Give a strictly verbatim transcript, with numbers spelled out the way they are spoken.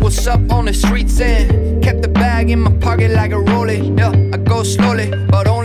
what's up on the streets and kept the bag in my pocket like a rollie. Yeah, I go slowly, but only